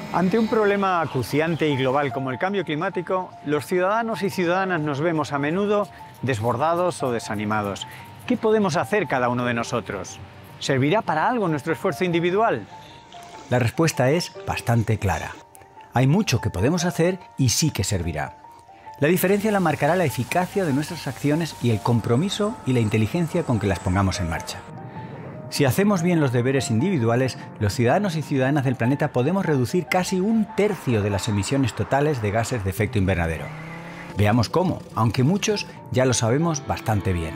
Ante un problema acuciante y global como el cambio climático, los ciudadanos y ciudadanas nos vemos a menudo desbordados o desanimados. ¿Qué podemos hacer cada uno de nosotros? ¿Servirá para algo nuestro esfuerzo individual? La respuesta es bastante clara. Hay mucho que podemos hacer y sí que servirá. La diferencia la marcará la eficacia de nuestras acciones y el compromiso y la inteligencia con que las pongamos en marcha. Si hacemos bien los deberes individuales, los ciudadanos y ciudadanas del planeta podemos reducir casi 1/3 de las emisiones totales de gases de efecto invernadero. Veamos cómo, aunque muchos ya lo sabemos bastante bien.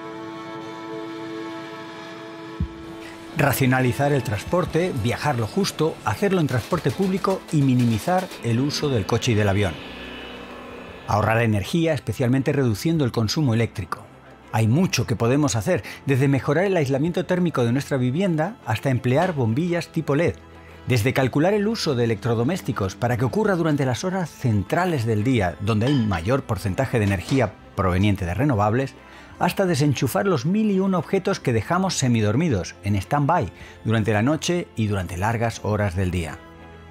Racionalizar el transporte, viajar lo justo, hacerlo en transporte público y minimizar el uso del coche y del avión. Ahorrar energía, especialmente reduciendo el consumo eléctrico. Hay mucho que podemos hacer, desde mejorar el aislamiento térmico de nuestra vivienda hasta emplear bombillas tipo LED, desde calcular el uso de electrodomésticos para que ocurra durante las horas centrales del día, donde hay mayor porcentaje de energía proveniente de renovables, hasta desenchufar los 1001 objetos que dejamos semidormidos, en stand-by, durante la noche y durante largas horas del día.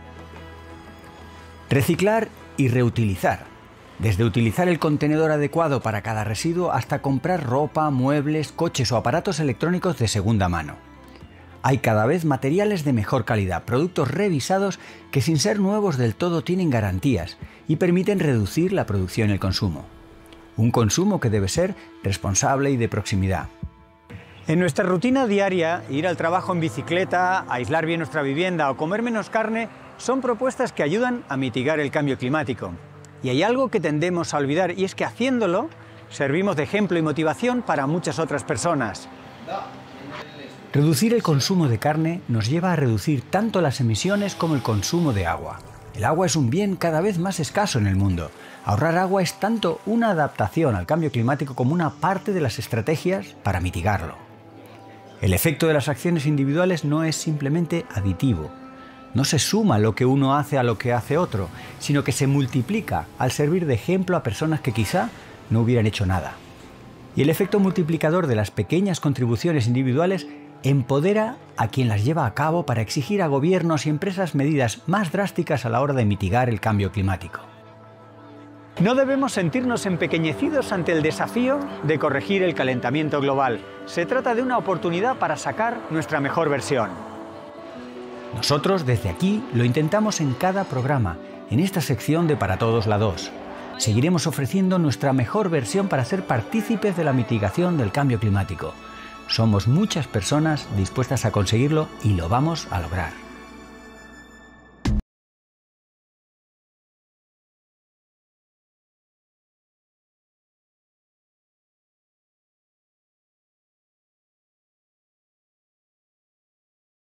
Reciclar y reutilizar. Desde utilizar el contenedor adecuado para cada residuo hasta comprar ropa, muebles, coches o aparatos electrónicos de segunda mano. Hay cada vez materiales de mejor calidad, productos revisados que sin ser nuevos del todo tienen garantías y permiten reducir la producción y el consumo. Un consumo que debe ser responsable y de proximidad. En nuestra rutina diaria, ir al trabajo en bicicleta, aislar bien nuestra vivienda o comer menos carne son propuestas que ayudan a mitigar el cambio climático. Y hay algo que tendemos a olvidar y es que haciéndolo servimos de ejemplo y motivación para muchas otras personas. Reducir el consumo de carne nos lleva a reducir tanto las emisiones como el consumo de agua. El agua es un bien cada vez más escaso en el mundo. Ahorrar agua es tanto una adaptación al cambio climático como una parte de las estrategias para mitigarlo. El efecto de las acciones individuales no es simplemente aditivo. No se suma lo que uno hace a lo que hace otro, sino que se multiplica al servir de ejemplo a personas que quizá no hubieran hecho nada. Y el efecto multiplicador de las pequeñas contribuciones individuales empodera a quien las lleva a cabo para exigir a gobiernos y empresas medidas más drásticas a la hora de mitigar el cambio climático. No debemos sentirnos empequeñecidos ante el desafío de corregir el calentamiento global. Se trata de una oportunidad para sacar nuestra mejor versión. Nosotros, desde aquí, lo intentamos en cada programa, en esta sección de Para Todos la 2. Seguiremos ofreciendo nuestra mejor versión para ser partícipes de la mitigación del cambio climático. Somos muchas personas dispuestas a conseguirlo y lo vamos a lograr.